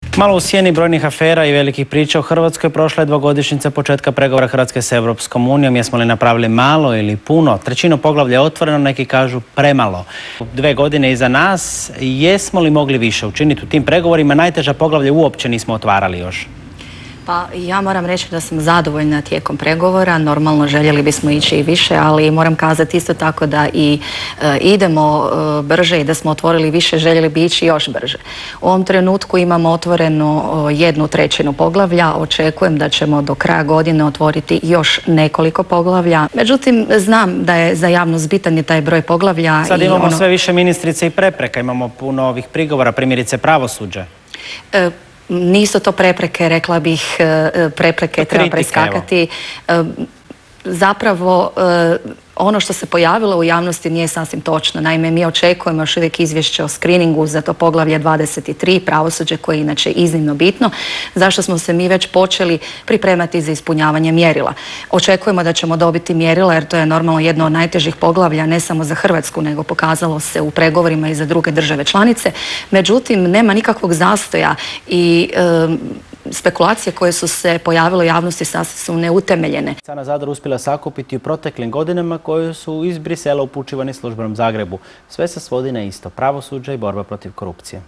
Malo u sjeni brojnih afera i velikih priča u Hrvatskoj prošla je dvogodišnjica početka pregovora Hrvatske s Europskom unijom. Jesmo li napravili malo ili puno? Trećinu poglavlja je otvoreno, neki kažu premalo. 2 godine iza nas, jesmo li mogli više učiniti u tim pregovorima? Najteža poglavlja uopće nismo otvarali još. Pa ja moram reći da sam zadovoljna tijekom pregovora. Normalno željeli bismo ići i više, ali moram kazati isto tako da i idemo brže i da smo otvorili više, željeli bi ići još brže. U ovom trenutku imamo otvoreno 1/3 poglavlja. Očekujem da ćemo do kraja godine otvoriti još nekoliko poglavlja. Međutim, znam da je za javnost bitan je taj broj poglavlja. Sad imamo sve više ministrice i prepreka, imamo puno ovih prigovora, primjerice pravosuđe. Nisu to prepreke, rekla bih, prepreke treba preskakati. Zapravo, ono što se pojavilo u javnosti nije sasvim točno. Naime, mi očekujemo još uvijek izvješće o skriningu za to poglavlje 23, pravosuđe, koje je inače iznimno bitno, zašto smo se mi već počeli pripremati za ispunjavanje mjerila. Očekujemo da ćemo dobiti mjerila, jer to je normalno jedno od najtežih poglavlja, ne samo za Hrvatsku, nego pokazalo se u pregovorima i za druge države članice. Međutim, nema nikakvog zastoja i spekulacije koje su se pojavile u javnosti sasvim su neutemeljene. Sana Zadar uspjela sakupiti u proteklim godinama koje su iz Brisela upućivani službenom Zagrebu. Sve se svodi na isto: pravosuđe i borba protiv korupcije.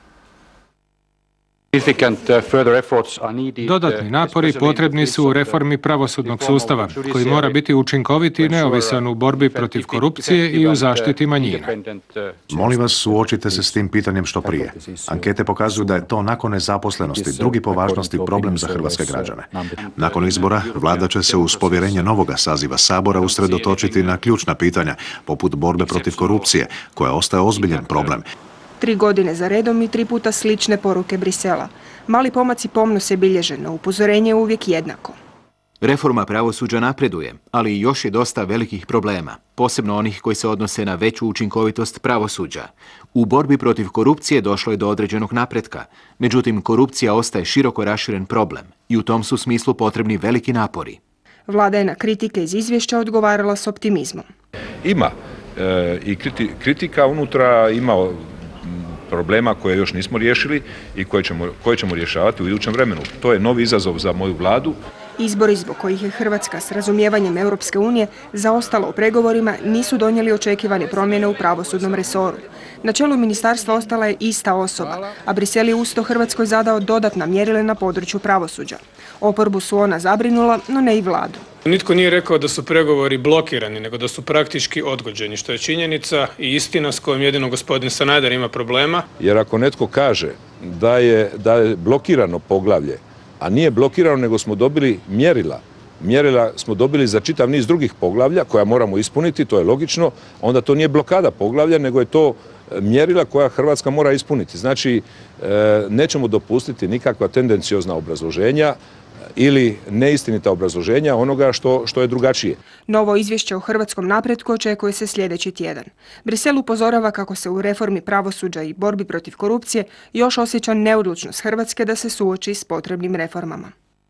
Dodatni napori potrebni su u reformi pravosudnog sustava, koji mora biti učinkovit i neovisan u borbi protiv korupcije i u zaštiti manjina. Molim vas, suočite se s tim pitanjem što prije. Ankete pokazuju da je to nakon nezaposlenosti drugi po važnosti problem za hrvatske građane. Nakon izbora, vlada će se uz povjerenje novoga saziva Sabora usredotočiti na ključna pitanja, poput borbe protiv korupcije, koja ostaje ozbiljan problem. 3 godine za redom i 3 puta slične poruke Brisela. Mali pomaci pomno se bilježe, no upozorenje je uvijek jednako. Reforma pravosuđa napreduje, ali još je dosta velikih problema, posebno onih koji se odnose na veću učinkovitost pravosuđa. U borbi protiv korupcije došlo je do određenog napretka, međutim korupcija ostaje široko raširen problem i u tom su smislu potrebni veliki napori. Vlada je na kritike iz izvješća odgovarala s optimizmom. Ima i kritika unutra, ima problema koje još nismo riješili i koje ćemo rješavati u idućem vremenu. To je novi izazov za moju vladu. Izbori zbog kojih je Hrvatska s razumijevanjem Europske unije zaostala u pregovorima nisu donijeli očekivane promjene u pravosudnom resoru. Na čelu ministarstva ostala je ista osoba, a Brisel je usto Hrvatskoj zadao dodatna mjerila na području pravosuđa. Oporbu su ona zabrinula, no ne i vladu. Nitko nije rekao da su pregovori blokirani, nego da su praktički odgođeni, što je činjenica i istina s kojom jedino gospodin Sanader ima problema. Jer ako netko kaže da je blokirano poglavlje, a nije blokirano nego smo dobili mjerila smo dobili za čitav niz drugih poglavlja koja moramo ispuniti, to je logično, onda to nije blokada poglavlja, nego je to mjerila koja Hrvatska mora ispuniti. Znači, nećemo dopustiti nikakva tendenciozna obrazloženja ili neistinita obrazloženja onoga što je drugačije. Novo izvješće o hrvatskom napretku očekuje se sljedeći tjedan. Brisel upozorava kako se u reformi pravosuđa i borbi protiv korupcije još osjeća neodlučnost Hrvatske da se suoči s potrebnim reformama.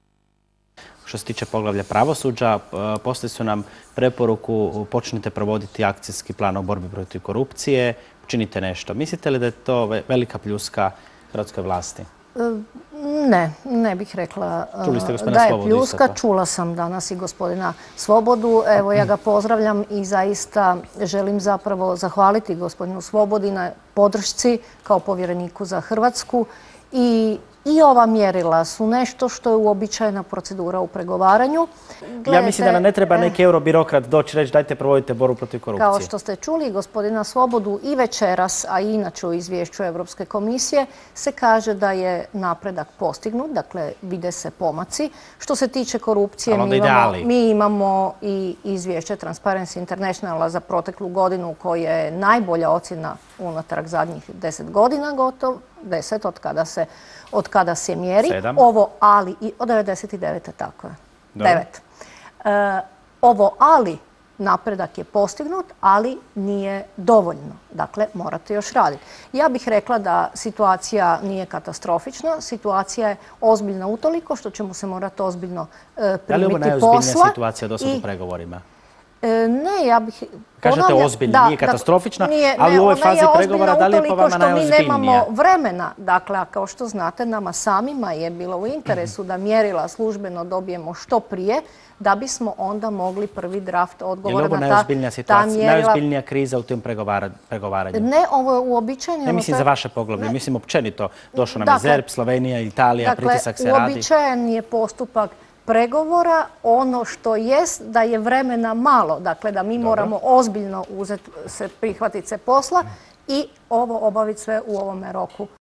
Što se tiče poglavlja pravosuđa, poslije su nam preporuku počnite provoditi akcijski plan o borbi protiv korupcije, činite nešto. Mislite li da je to velika pljuska hrvatskoj vlasti? Ne bih rekla da je pljuska. Čula sam danas i gospodina Svobodu. Evo, ja ga pozdravljam i zaista želim zapravo zahvaliti gospodinu Svobodi na podršci kao povjereniku za Hrvatsku. I ova mjerila su nešto što je uobičajena procedura u pregovaranju. Ja mislim da nam ne treba neki eurobirokrat doći reći dajte provodite borbu protiv korupcije. Kao što ste čuli gospodina Svobodu i večeras, a i inače u izvješću Europske komisije se kaže da je napredak postignut, dakle vide se pomaci. Što se tiče korupcije, mi imamo i izvješće Transparency Internationala za proteklu godinu koja je najbolja ocjena unatrag zadnjih 10 godina, gotovo 10 od kada se mjeri. 7. Ovo ali, od 99. tako je. 9. Ovo ali, napredak je postignut, ali nije dovoljno. Dakle, morate još raditi. Ja bih rekla da situacija nije katastrofična, situacija je ozbiljna utoliko što ćemo se morati ozbiljno primiti posla. Da li je ovo najozbiljnija situacija do sada u pregovorima? Ne, ja bih... Kažete ozbiljna, nije katastrofična, ali u ovoj fazi pregovora da li je po vama najozbiljnija? Mi nemamo vremena, dakle, a kao što znate, nama samima je bilo u interesu da mjerila službeno dobijemo što prije, da bismo onda mogli prvi draft odgovora na ta mjerila. Je li ovo najozbiljnija situacija, najozbiljnija kriza u tim pregovaranju? Ne, ovo je uobičajeno. Ne mislim za vaše poglavlje, mislim općenito. Došao nam je ZERP, Slovenija, Italija, pritisak se radi. Dakle, uobičajen je postupak pregovora, ono što jest da je vremena malo, dakle da mi moramo ozbiljno prihvatiti se posla i ovo obaviti sve u ovome roku.